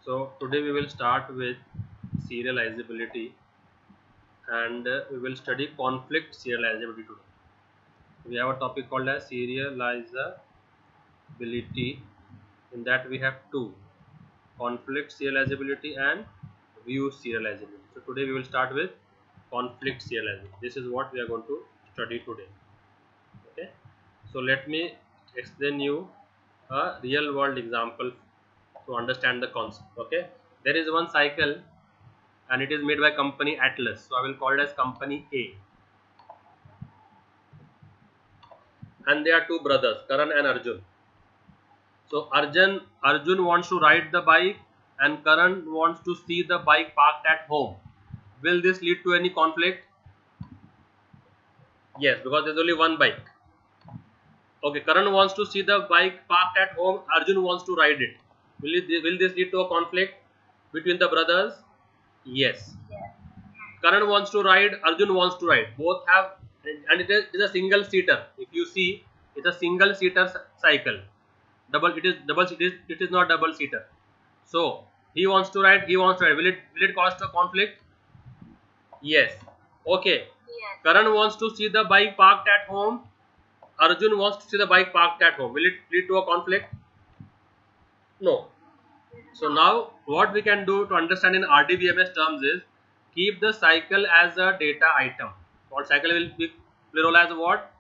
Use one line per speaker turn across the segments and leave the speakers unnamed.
So today we will start with serializability, and we will study conflict serializability today. We have a topic called as serializability. In that we have two: conflict serializability and view serializability. So today we will start with conflict serializability. This is what we are going to study today. Okay. So let me explain you a real world example to understand the concept. Okay. There is one cycle and it is made by company Atlas. So I will call it as company A. And they are two brothers, Karan and Arjun. So Arjun wants to ride the bike and Karan wants to see the bike parked at home. Will this lead to any conflict? Yes, because there is only one bike. Okay, Karan wants to see the bike parked at home. Arjun wants to ride it. Will this lead to a conflict between the brothers? Yes. Karan wants to ride, Arjun wants to ride. Both have, and it is a single seater. If you see, it's a single seater cycle. It is not double seater. So he wants to ride, he wants to ride. Will it cause a conflict? Yes. Okay. Yes. Karan wants to see the bike parked at home. Arjun wants to see the bike parked at home. Will it lead to a conflict? No. So now what we can do to understand in RDBMS terms is keep the cycle as a data item. What cycle will be plural as what?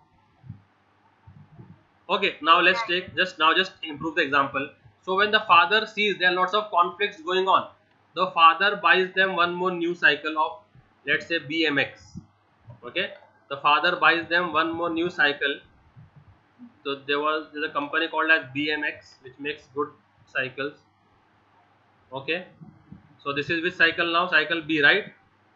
Okay, now let's take just improve the example. So when the father sees there are lots of conflicts going on, the father buys them one more new cycle of, let's say, BMX. Okay, the father buys them one more new cycle. So there's a company called as BMX which makes good cycles. Okay, so this is which cycle now? Cycle B, right?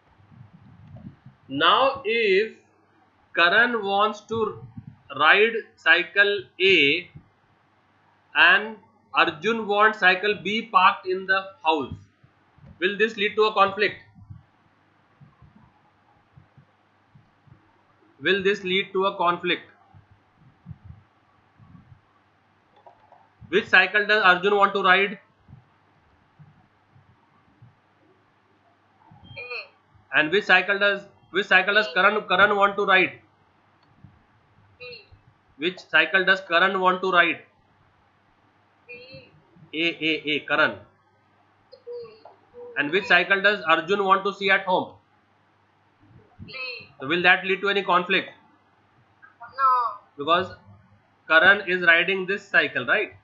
Now if Karan wants to ride cycle A and Arjun wants cycle B parked in the house, will this lead to a conflict? Will this lead to a conflict? Which cycle does Arjun want to ride? A. And which cycle does Karan want to ride? B. Which cycle does Karan want to ride? B. A Karan. And which cycle does Arjun want to see at home? B. So will that lead to any conflict? No. Because Karan is riding this cycle, right?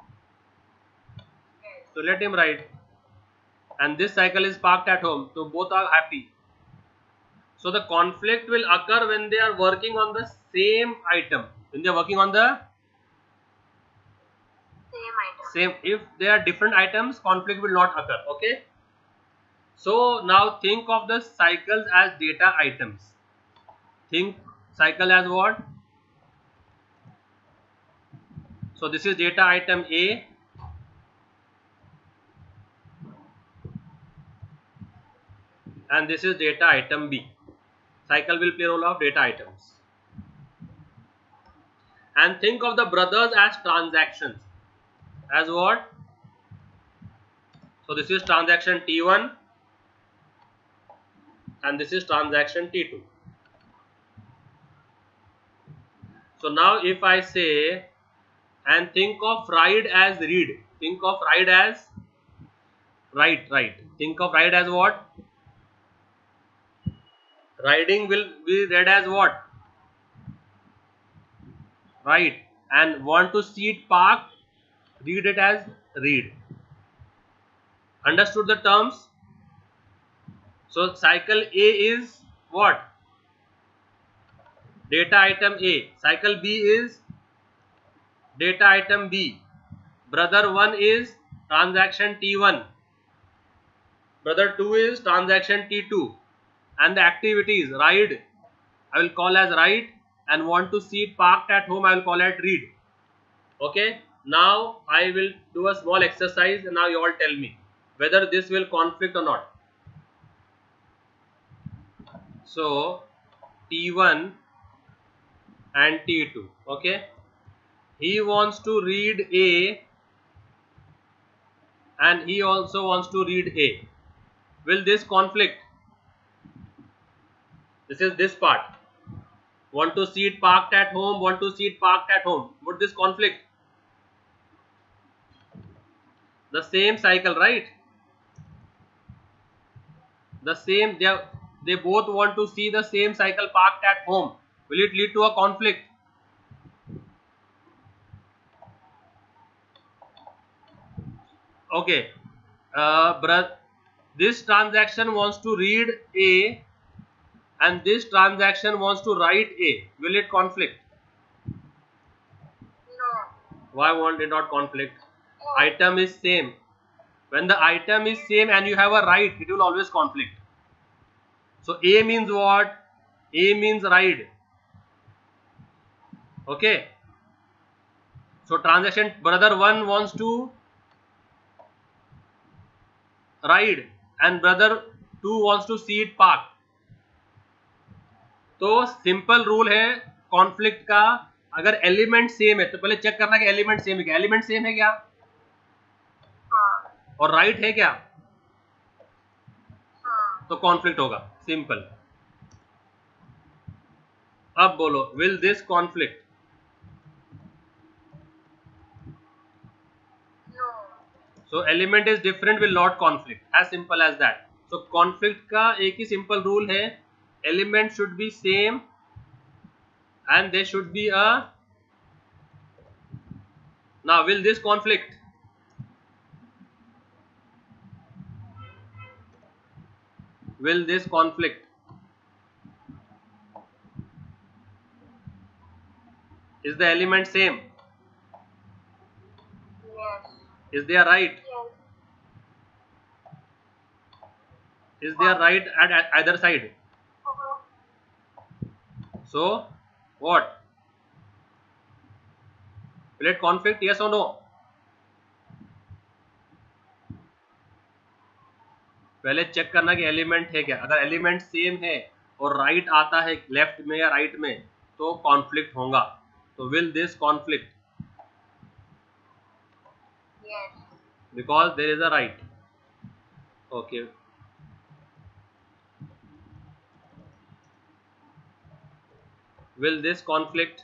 Yes. So let him ride. And this cycle is parked at home. So both are happy. So the conflict will occur when they are working on the same item. When they are working on the same. If they are different items, conflict will not occur. Okay. So now think of the cycles as data items. Think cycle as what? So this is data item A. And this is data item B. Cycle will play role of data items. And think of the brothers as transactions. As what? So this is transaction T1 and this is transaction T2. So now if I say, and think of ride as read. Think of ride as write. Think of ride as what? Riding will be read as what? Right. And want to see it parked, read it as read. Understood the terms? So cycle A is what? Data item A. Cycle B is data item B. Brother 1 is transaction T1. Brother 2 is transaction T2. And the activities ride, I will call as write, and want to see it parked at home, I will call it read. Okay. Now I will do a small exercise and now you all tell me whether this will conflict or not. So T1 and T2. Okay. He wants to read A and he also wants to read A. Will this conflict? This is this part. Want to see it parked at home, want to see it parked at home. Would this conflict? The same cycle, right? The same, they both want to see the same cycle parked at home. Will it lead to a conflict? Okay, this transaction wants to read A and this transaction wants to write A. Will it conflict?
No.
Why won't it not conflict? Item is same. When the item is same and you have a write, it will always conflict. So A means what? A means ride. Okay. So transaction brother 1 wants to ride and brother 2 wants to see it park. तो simple rule है conflict का, अगर element same है तो पहले check करना कि element same है क्या. एलिमेंट सेम है क्या? और राइट है क्या? तो कॉन्फ्लिक्ट होगा. सिंपल. अब बोलो, will this conflict? So element is different will not conflict, as simple as that. So conflict का एक ही simple rule है, element should be same and they should be a. Now will this conflict? Will this conflict? Is the element same?
Yes.
Is there right?
Yes.
Is there right at either side? So what? Will it conflict? Yes or no? पहले check करना कि element है क्या. अगर element same है और right आता है लेफ्ट में या राइट में तो कॉन्फ्लिक्ट होगा. तो will this conflict?
Yes.
Because there is a right. Okay. Will this conflict?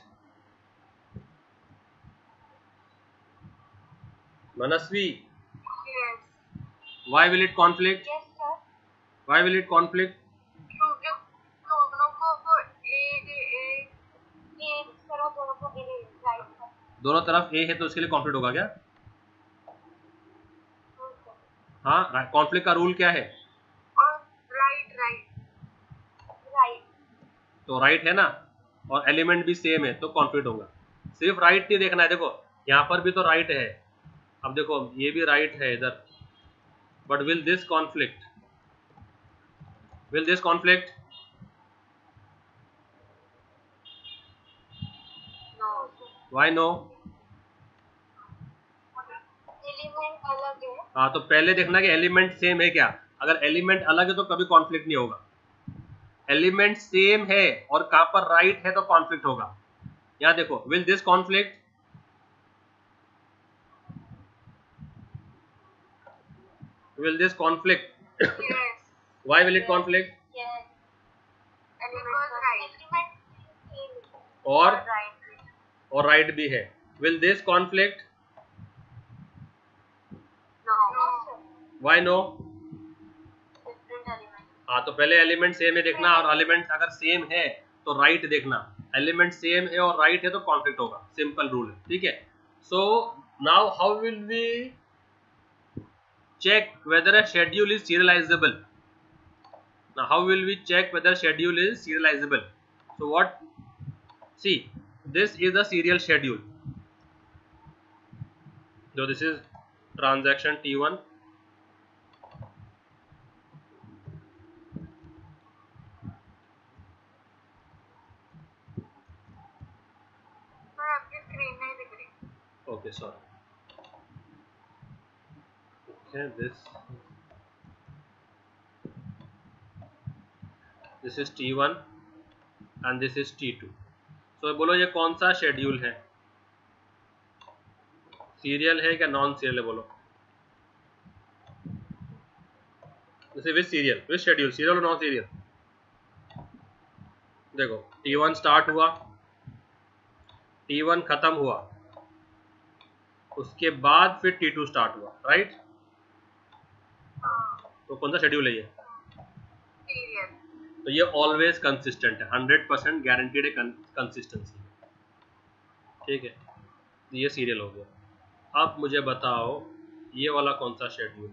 Manasvi,
Yes.
why will it conflict?
Yes, sir.
Why will it conflict?
क्योंकि दोनों को ए तरह दोनों को ए राइट.
दोनों तरफ ए है तो उसके लिए कॉन्फ्लिक्ट होगा क्या? हाँ, कॉन्फ्लिक्ट का रूल क्या है?
और राइट.
तो राइट है ना, और एलिमेंट भी सेम है तो कॉन्फ्लिक्ट होगा. सिर्फ राइट नहीं देखना है. देखो यहाँ पर भी तो राइट है, अब देखो ये भी राइट है इधर. But will this conflict? Will this conflict?
No.
Why no?
Element अलग है.
हाँ, तो पहले देखना कि एलिमेंट सेम है क्या. अगर एलिमेंट अलग है तो कभी कॉन्फ्लिक्ट नहीं होगा. एलिमेंट सेम है और कहां पर राइट है तो कॉन्फ्लिक्ट होगा. यहाँ देखो, will this conflict? Will this conflict?
Yes.
Why will it conflict?
Yes. Because right.
और
right.
राइट भी है. Will this conflict?
No. No, sir.
Why no?
Different element.
हाँ, तो पहले एलिमेंट सेम है देखना, और एलिमेंट अगर सेम है तो राइट देखना. एलिमेंट सेम है और राइट है तो कॉन्फ्लिक्ट होगा. सिंपल रूल है. ठीक है. So now how will we check whether a schedule is serializable? Now how will we check whether schedule is serializable? So what? See, this is a serial schedule. So this is transaction T1.
Sir, आपकी screen नहीं दिख रही.
Okay, sorry. Okay, this is T1 and this is T2. So बोलो ये कौन सा schedule है? Serial है क्या नॉन सीरियल है? बोलो. जैसे which serial, which schedule, serial और नॉन सीरियल। देखो T1 स्टार्ट हुआ, T1 खत्म हुआ, उसके बाद फिर T2 स्टार्ट हुआ, राइट। तो कौन सा शेड्यूल है ये?
सीरियल।
तो ये ऑलवेज कंसिस्टेंट है, 100% गारंटीड है कंसिस्टेंसी, ठीक है। ये सीरियल हो गया। अब मुझे बताओ ये वाला कौन सा शेड्यूल?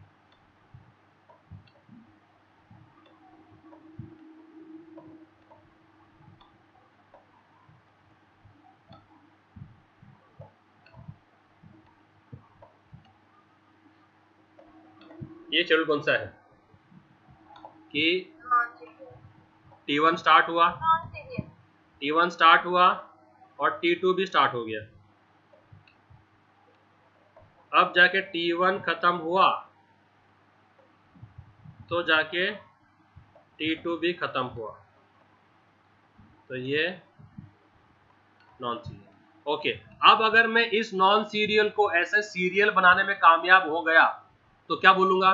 ये शेड्यूल कौन सा है कि
नॉन सीरियल।
T1 स्टार्ट हुआ,
नॉन सीरियल।
T1 स्टार्ट हुआ और T2 भी स्टार्ट हो गया। अब जाके T1 खत्म हुआ तो जाके T2 भी खत्म हुआ, तो ये नॉन सीरियल। ओके, अब अगर मैं इस नॉन सीरियल को ऐसे सीरियल बनाने में कामयाब हो गया तो क्या बोलूंगा?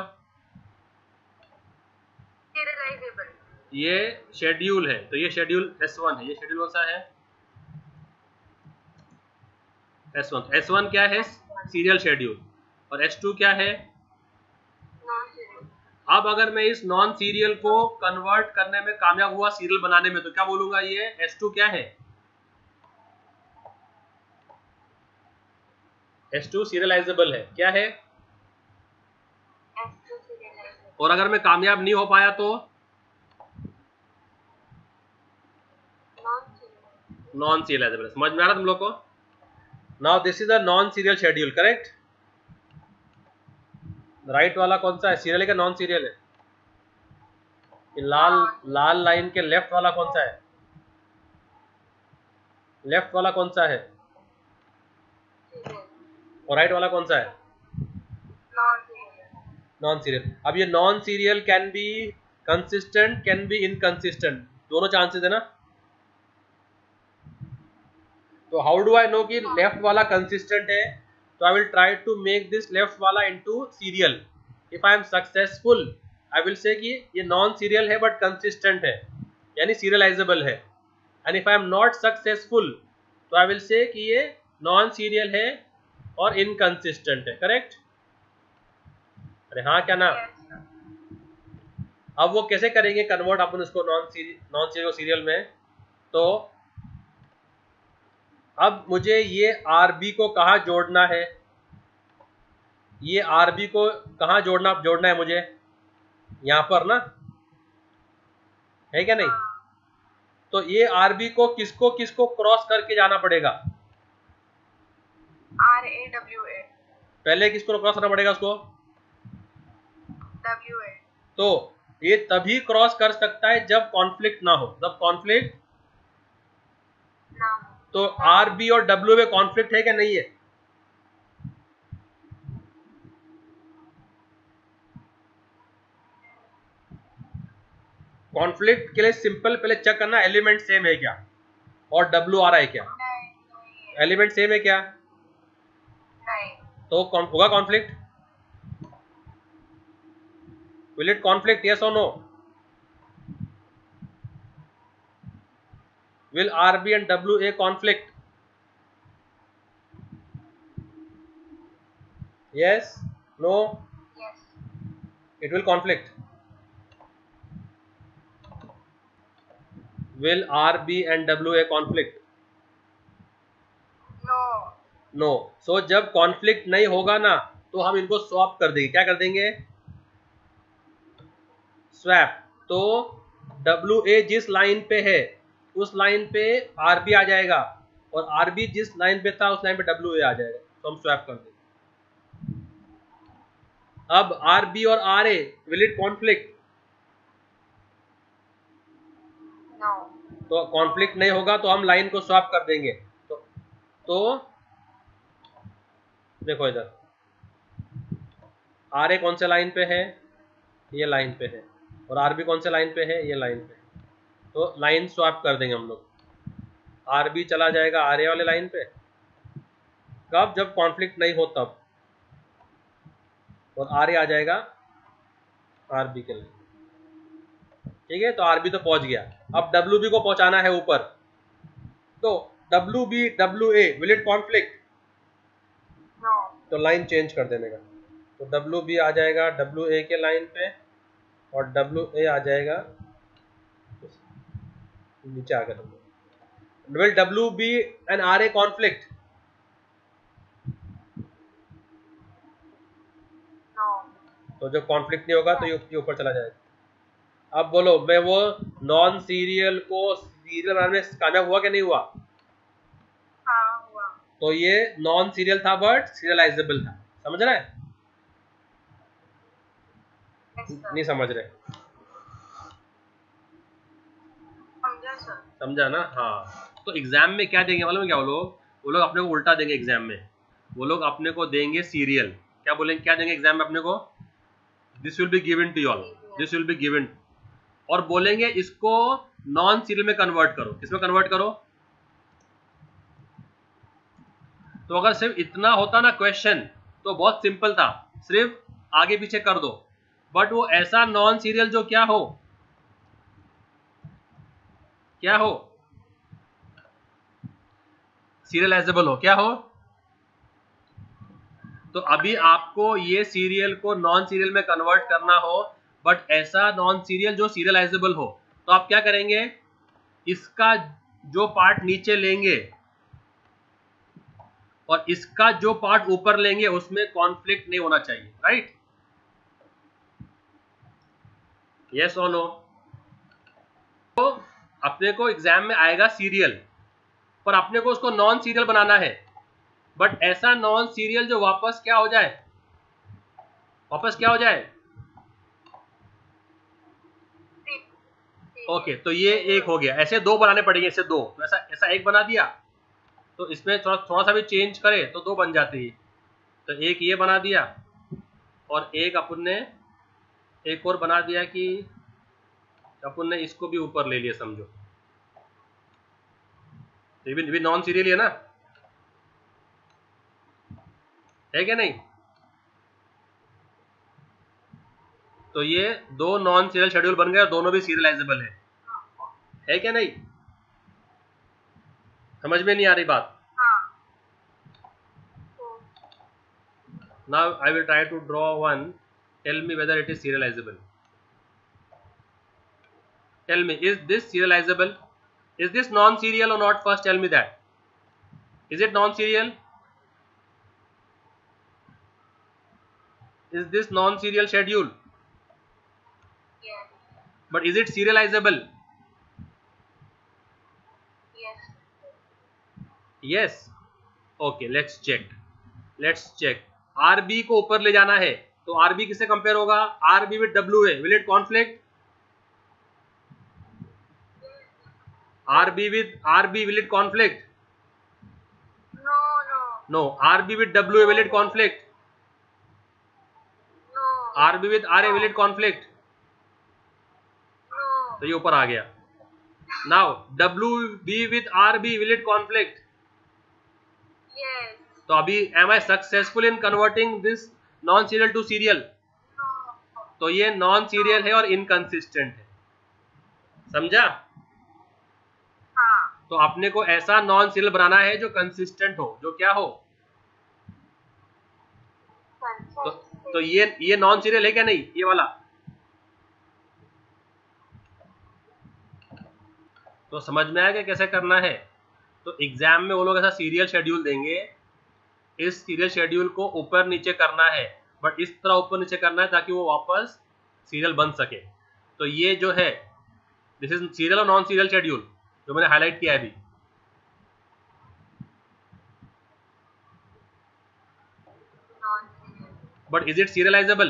सीरियलाइजेबल।
ये शेड्यूल है, तो ये शेड्यूल S1 है। ये शेड्यूल कौन सा है? S1। S1 क्या है? Serial schedule. और S2 क्या है?
Non serial.
अब अगर मैं इस नॉन सीरियल को कन्वर्ट करने में कामयाब हुआ सीरियल बनाने में, तो क्या बोलूंगा? ये S2 क्या है? S2 सीरियलाइजेबल है। क्या है?
S2 serialisable.
और अगर मैं कामयाब नहीं हो पाया तो
नॉन सीरियल।
Non serialisable. समझ में आ रहा तुम लोग को? Now this is a non serial schedule, correct. Right वाला कौन सा है? सीरियल है क्या नॉन सीरियल है? लाल लाइन के लेफ्ट वाला कौन सा है? लेफ्ट वाला कौन सा है? और राइट वाला कौन सा है?
Non serial.
Non serial. अब ये non serial can be consistent, can be inconsistent, दोनों चांसेस है ना। तो हाउ डू आई नो कि लेफ्ट वाला कंसिस्टेंट है? तो I will try to make this left वाला इनटू serial. If I am successful I will say कि ये नॉन सीरियल है बट कंसिस्टेंट है, यानी सीरियलाइजेबल है। And if I am not successful तो आई विल से कि ये नॉन सीरियल है और इनकंसिस्टेंट है, करेक्ट। अरे हाँ क्या ना? अब वो कैसे करेंगे कन्वर्ट अपन इसको नॉन सीरियल सीरियल में? तो अब मुझे ये RB को कहाँ जोड़ना है? ये RB को कहाँ जोड़ना है मुझे? यहाँ पर ना, है क्या नहीं? तो ये RB को किसको किसको क्रॉस करके जाना पड़ेगा?
RAWA।
पहले किसको क्रॉस करना पड़ेगा उसको?
WA।
तो ये तभी क्रॉस कर सकता है जब कॉन्फ्लिक्ट ना हो। जब कॉन्फ्लिक्ट
ना।
तो RB और W में कॉन्फ्लिक्ट है क्या नहीं है? कॉन्फ्लिक्ट के लिए सिंपल पहले चेक करना एलिमेंट सेम है क्या और W आ रहा है क्या।
नहीं।
एलिमेंट सेम है क्या?
नहीं।
तो होगा conflict. Will it conflict, yes और no? Will RB and WA conflict? Yes? No?
Yes।
It will conflict. Will RB and WA conflict?
No।
No. So जब कॉन्फ्लिक्ट नहीं होगा ना तो हम इनको स्वैप कर देंगे। क्या कर देंगे? स्वैप। तो WA जिस लाइन पे है उस लाइन पे RB आ जाएगा और RB जिस लाइन पे था उस लाइन पे WA आ जाएगा, तो हम स्वैप कर देंगे। अब RB और RA will it conflict?
No।
तो कॉन्फ्लिक्ट नहीं होगा तो हम लाइन को स्वैप कर देंगे। तो देखो इधर RA कौन से लाइन पे है? ये लाइन पे है। और RB कौन से लाइन पे है? ये लाइन पे। तो लाइन स्वैप कर देंगे हम लोग। RB चला जाएगा RA वाले लाइन पे, कब? जब कॉन्फ्लिक्ट नहीं हो तब। और RA आ जाएगा आरबी के लाइन, ठीक है। तो आरबी तो पहुंच गया, अब डब्ल्यू बी को पहुंचाना है ऊपर, तो W B W A will it conflict?
No,
तो लाइन चेंज कर देने का, तो डब्ल्यू बी आ जाएगा डब्ल्यू ए के लाइन पे और डब्ल्यू ए आ जाएगा नीचे आ गया। Will W B and R A conflict?
No,
तो जब कॉन्फ्लिक्ट नहीं होगा तो ये ऊपर चला जाएगा। अब बोलो, मैं वो नॉन सीरियल को सीरियल बनाने में कामयाब हुआ कि नहीं हुआ?
हाँ हुआ।
तो ये नॉन सीरियल था बट सीरियलाइजेबल था, समझ रहे हैं?
यस सर,
नहीं समझ रहे?
समझा सर।
समझा ना? हाँ। तो एग्जाम में क्या देंगे मालूम है क्या? वो लोग अपने को उल्टा देंगे एग्जाम में। वो लोग अपने को देंगे सीरियल, क्या बोलेंगे, क्या देंगे एग्जाम में अपने को? This will be given to all, this will be given, और बोलेंगे इसको नॉन सीरियल में कन्वर्ट करो। किसमें कन्वर्ट करो? तो अगर सिर्फ इतना होता ना क्वेश्चन तो बहुत सिंपल था, सिर्फ आगे पीछे कर दो। बट वो ऐसा नॉन सीरियल जो क्या हो, क्या हो, सीरियलाइजेबल हो, क्या हो। तो अभी आपको ये सीरियल को नॉन सीरियल में कन्वर्ट करना हो, बट ऐसा नॉन सीरियल जो सीरियलाइजेबल हो, तो आप क्या करेंगे, इसका जो पार्ट नीचे लेंगे और इसका जो पार्ट ऊपर लेंगे उसमें कॉन्फ्लिक्ट नहीं होना चाहिए, राइट? यस और नो? तो अपने को एग्जाम में आएगा सीरियल, पर अपने को उसको नॉन सीरियल बनाना है, बट ऐसा नॉन सीरियल जो वापस क्या हो जाए, वापस क्या हो जाए। ओके, तो ये एक हो गया। ऐसे दो बनाने पड़ेंगे, ऐसे दो, तो ऐसा ऐसा एक बना दिया, तो इसमें थोड़ा थोड़ा सा भी चेंज करे तो दो बन जाते हैं। तो एक ये बना दिया और एक अपन ने एक और बना दिया कि अपन ने इसको भी ऊपर ले लिया, समझो। तो ये भी नॉन सीरियल है ना, है क्या नहीं? तो ये दो नॉन सीरियल शेड्यूल बन गए और दोनों भी सीरियलाइजेबल है क्या नहीं? समझ में नहीं आ रही बात?
हाँ।
Now I will try to draw one. Tell me whether it is serializable. Tell me, is this serializable? Is this non-serial or not? First tell me that. Is it non-serial? Is this non-serial schedule?
Yes.
But is it serializable?
Yes.
Yes. Okay, let's check. Let's check. RB को ऊपर ले जाना है, तो RB किससे compare होगा? RB with WA. Will it conflict? RB with RB, will it conflict?
No, no,
No. RB with WA, will it conflict?
no,
RB with RA, will it conflict?
no.
तो ये ऊपर आ गया। Now WB with RB, will it conflict?
Yes.
तो अभी am I successful in converting this non serial to serial?
No.
तो ये non serial है और इनकंसिस्टेंट है, समझा?
हाँ।
तो अपने को ऐसा नॉन सीरियल बनाना है जो कंसिस्टेंट हो, जो क्या हो। तो ये नॉन सीरियल है क्या नहीं, ये वाला? तो समझ में आया कि कैसे करना है? तो एग्जाम में वो लोग ऐसा सीरियल शेड्यूल देंगे, इस सीरियल शेड्यूल को ऊपर नीचे करना है, बट इस तरह ऊपर नीचे करना है ताकि वो वापस सीरियल बन सके। तो ये जो है, दिस इज सीरियल और नॉन सीरियल शेड्यूल जो मैंने हाईलाइट किया है अभी।
Non-serial.
But is it serializable?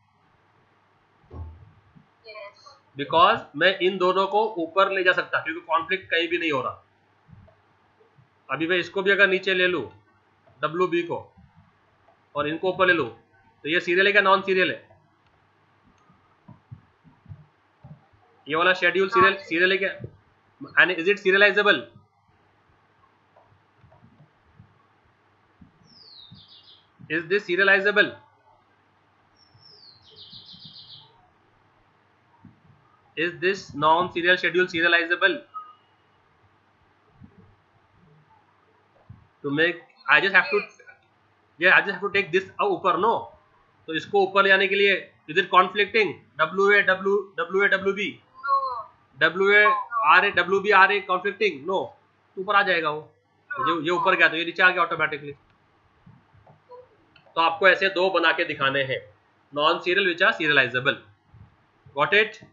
Yes.
Because मैं इन दोनों को ऊपर ले जा सकता, क्योंकि कॉन्फ्लिक्ट कहीं भी नहीं हो रहा। अभी मैं इसको भी अगर नीचे ले लूँ, WB को, और इनको ऊपर ले लूँ, तो ये सीरियल है क्या नॉन सीरियल है? ये वाला शेड्यूल सीरियल है क्या? And is it serializable? Is this serializable? Is this non-serial schedule serializable? To make, I just have to, yeah, I just have to take this ऊपर, no? तो इसको ऊपर ले आने के लिए, is it conflicting? WA WB,
No.
WA RA WB RA conflicting? No. तो ऊपर आ जाएगा वो. ये ऊपर गया तो ये नीचे आ गया ऑटोमेटिकली. तो आपको ऐसे दो बना के दिखाने हैं, non serial which are serializable. Got it?